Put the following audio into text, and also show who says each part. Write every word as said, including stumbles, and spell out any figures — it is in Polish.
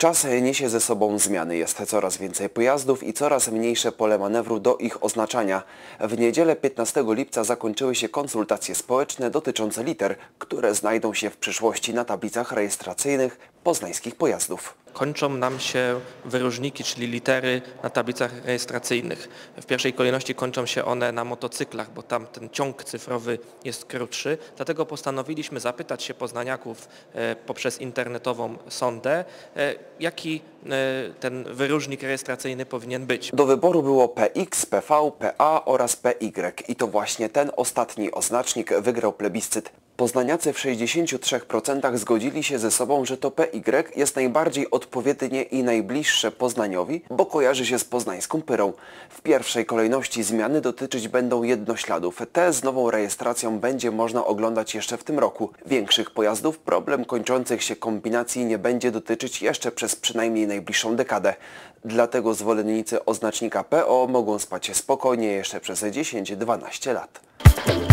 Speaker 1: Czas niesie ze sobą zmiany. Jest coraz więcej pojazdów i coraz mniejsze pole manewru do ich oznaczania. W niedzielę piętnastego lipca zakończyły się konsultacje społeczne dotyczące liter, które znajdą się w przyszłości na tablicach rejestracyjnych poznańskich pojazdów.
Speaker 2: Kończą nam się wyróżniki, czyli litery na tablicach rejestracyjnych. W pierwszej kolejności kończą się one na motocyklach, bo tam ten ciąg cyfrowy jest krótszy. Dlatego postanowiliśmy zapytać się poznaniaków e, poprzez internetową sondę, e, jaki e, ten wyróżnik rejestracyjny powinien być.
Speaker 1: Do wyboru było P X, P V, P A oraz P Y i to właśnie ten ostatni oznacznik wygrał plebiscyt. Poznaniacy w sześćdziesięciu trzech procentach zgodzili się ze sobą, że to P Y jest najbardziej odpowiednie i najbliższe Poznaniowi, bo kojarzy się z poznańską Pyrą. W pierwszej kolejności zmiany dotyczyć będą jednośladów. Te z nową rejestracją będzie można oglądać jeszcze w tym roku. Większych pojazdów problem kończących się kombinacji nie będzie dotyczyć jeszcze przez przynajmniej najbliższą dekadę. Dlatego zwolennicy oznacznika P O mogą spać spokojnie jeszcze przez dziesięć do dwunastu lat.